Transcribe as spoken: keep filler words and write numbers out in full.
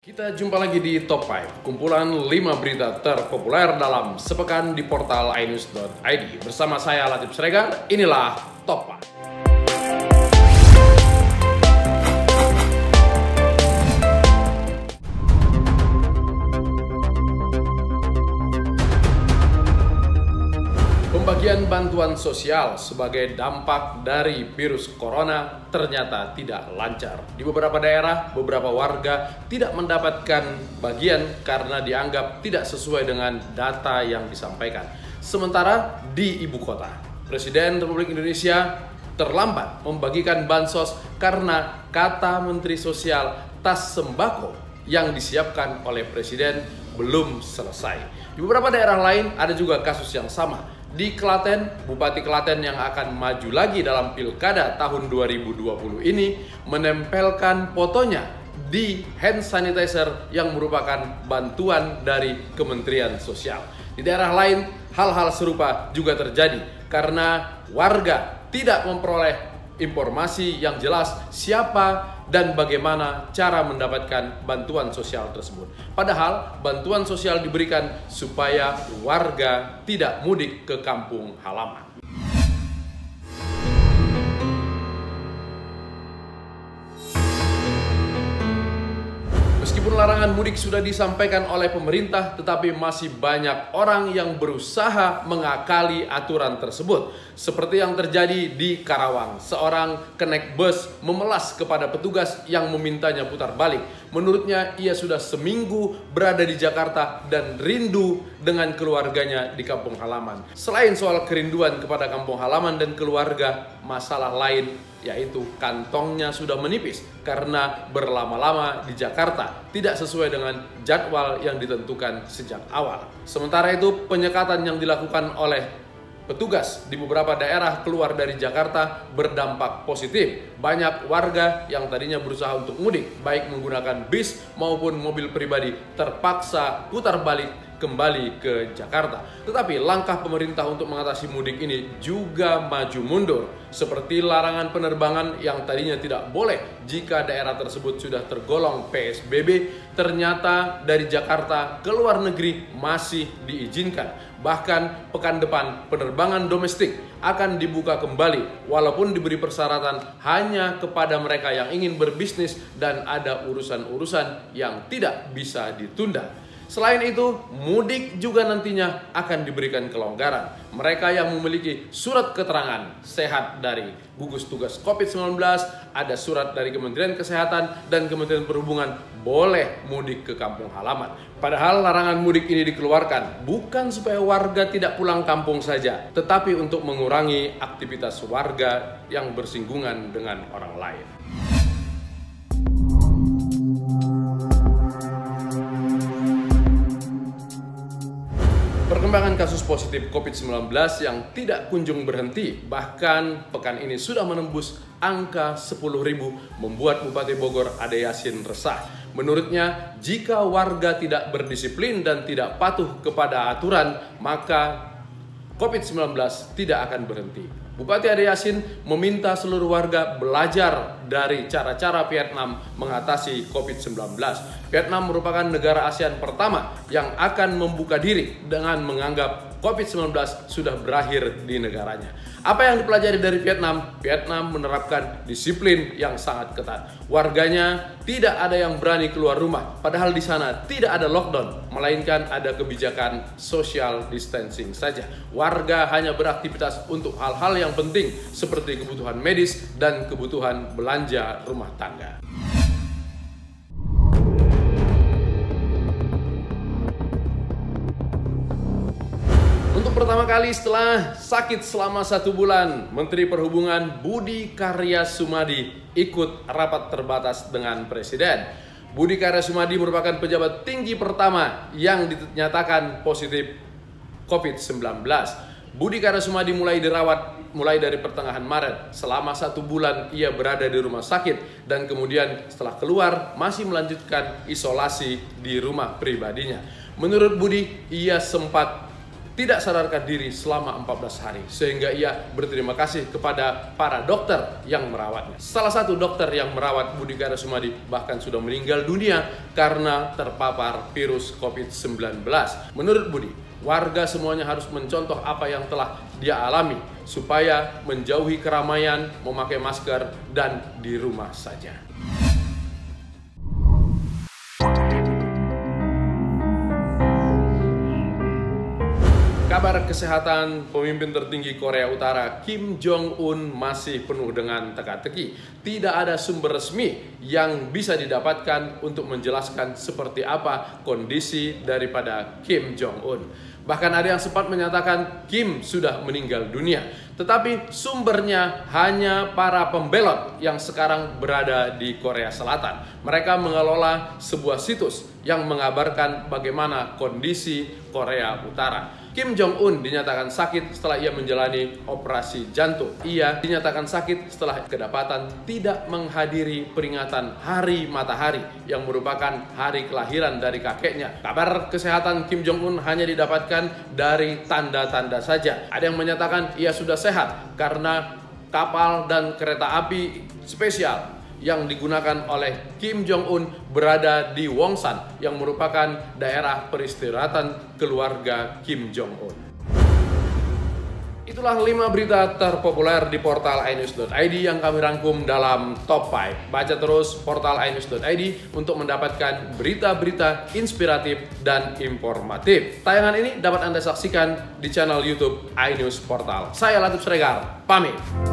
Kita jumpa lagi di Top lima, kumpulan lima berita terpopuler dalam sepekan di portal i news dot i d. Bersama saya Latif Sregar, inilah Top lima. Pembagian bantuan sosial sebagai dampak dari virus corona ternyata tidak lancar. Di beberapa daerah, beberapa warga tidak mendapatkan bagian karena dianggap tidak sesuai dengan data yang disampaikan. Sementara di ibu kota, Presiden Republik Indonesia terlambat membagikan bansos karena kata Menteri Sosial tas sembako yang disiapkan oleh Presiden belum selesai. Di beberapa daerah lain ada juga kasus yang sama. Di Klaten, Bupati Klaten yang akan maju lagi dalam Pilkada tahun dua ribu dua puluh ini menempelkan fotonya di hand sanitizer yang merupakan bantuan dari Kementerian Sosial. Di daerah lain, hal-hal serupa juga terjadi karena warga tidak memperoleh informasi yang jelas siapa dan bagaimana cara mendapatkan bantuan sosial tersebut. Padahal bantuan sosial diberikan supaya warga tidak mudik ke kampung halaman. Meskipun larangan mudik sudah disampaikan oleh pemerintah, tetapi masih banyak orang yang berusaha mengakali aturan tersebut. Seperti yang terjadi di Karawang, seorang kenek bus memelas kepada petugas yang memintanya putar balik. Menurutnya ia sudah seminggu berada di Jakarta dan rindu dengan keluarganya di kampung halaman. Selain soal kerinduan kepada kampung halaman dan keluarga, masalah lain yaitu kantongnya sudah menipis karena berlama-lama di Jakarta tidak sesuai dengan jadwal yang ditentukan sejak awal. Sementara itu, penyekatan yang dilakukan oleh petugas di beberapa daerah keluar dari Jakarta berdampak positif. Banyak warga yang tadinya berusaha untuk mudik, baik menggunakan bis maupun mobil pribadi, terpaksa putar balik kembali ke Jakarta. Tetapi langkah pemerintah untuk mengatasi mudik ini juga maju mundur, seperti larangan penerbangan yang tadinya tidak boleh jika daerah tersebut sudah tergolong P S B B, ternyata dari Jakarta ke luar negeri masih diizinkan. Bahkan pekan depan penerbangan domestik akan dibuka kembali walaupun diberi persyaratan hanya kepada mereka yang ingin berbisnis dan ada urusan-urusan yang tidak bisa ditunda. Selain itu, mudik juga nantinya akan diberikan kelonggaran. Mereka yang memiliki surat keterangan sehat dari gugus tugas covid sembilan belas, ada surat dari Kementerian Kesehatan dan Kementerian Perhubungan, boleh mudik ke kampung halaman. Padahal larangan mudik ini dikeluarkan bukan supaya warga tidak pulang kampung saja, tetapi untuk mengurangi aktivitas warga yang bersinggungan dengan orang lain. Perkembangan kasus positif covid sembilan belas yang tidak kunjung berhenti, bahkan pekan ini sudah menembus angka sepuluh ribu, membuat Bupati Bogor Ade Yasin resah. Menurutnya, jika warga tidak berdisiplin dan tidak patuh kepada aturan, maka covid sembilan belas tidak akan berhenti. Bupati Ade Yasin meminta seluruh warga belajar dari cara-cara Vietnam mengatasi covid sembilan belas. Vietnam merupakan negara ASEAN pertama yang akan membuka diri dengan menganggap covid sembilan belas sudah berakhir di negaranya. Apa yang dipelajari dari Vietnam? Vietnam menerapkan disiplin yang sangat ketat. Warganya tidak ada yang berani keluar rumah, padahal di sana tidak ada lockdown, melainkan ada kebijakan social distancing saja. Warga hanya beraktivitas untuk hal-hal yang penting seperti kebutuhan medis dan kebutuhan belanja rumah tangga. Untuk pertama kali setelah sakit selama satu bulan, Menteri Perhubungan Budi Karya Sumadi ikut rapat terbatas dengan Presiden. Budi Karya Sumadi merupakan pejabat tinggi pertama yang dinyatakan positif covid sembilan belas. Budi Karya Sumadi mulai dirawat mulai dari pertengahan Maret. Selama satu bulan ia berada di rumah sakit dan kemudian setelah keluar masih melanjutkan isolasi di rumah pribadinya. Menurut Budi, ia sempat tidak sadarkan diri selama empat belas hari, sehingga ia berterima kasih kepada para dokter yang merawatnya. Salah satu dokter yang merawat Budi Karya Sumadi bahkan sudah meninggal dunia karena terpapar virus covid sembilan belas. Menurut Budi, warga semuanya harus mencontoh apa yang telah dia alami supaya menjauhi keramaian, memakai masker, dan di rumah saja. Kabar kesehatan pemimpin tertinggi Korea Utara Kim Jong-un masih penuh dengan teka-teki. Tidak ada sumber resmi yang bisa didapatkan untuk menjelaskan seperti apa kondisi daripada Kim Jong-un. Bahkan ada yang sempat menyatakan Kim sudah meninggal dunia. Tetapi sumbernya hanya para pembelot yang sekarang berada di Korea Selatan. Mereka mengelola sebuah situs yang mengabarkan bagaimana kondisi Korea Utara. Kim Jong-un dinyatakan sakit setelah ia menjalani operasi jantung. Ia dinyatakan sakit setelah kedapatan tidak menghadiri peringatan Hari Matahari yang merupakan hari kelahiran dari kakeknya. Kabar kesehatan Kim Jong-un hanya didapatkan dari tanda-tanda saja. Ada yang menyatakan ia sudah sehat karena kapal dan kereta api spesial yang digunakan oleh Kim Jong-un berada di Wonsan yang merupakan daerah peristirahatan keluarga Kim Jong-un. Itulah lima berita terpopuler di portal i news dot i d yang kami rangkum dalam Top lima. Baca terus portal i news dot i d untuk mendapatkan berita-berita inspiratif dan informatif. Tayangan ini dapat Anda saksikan di channel YouTube iNews Portal. Saya Latif Sregar, pamit.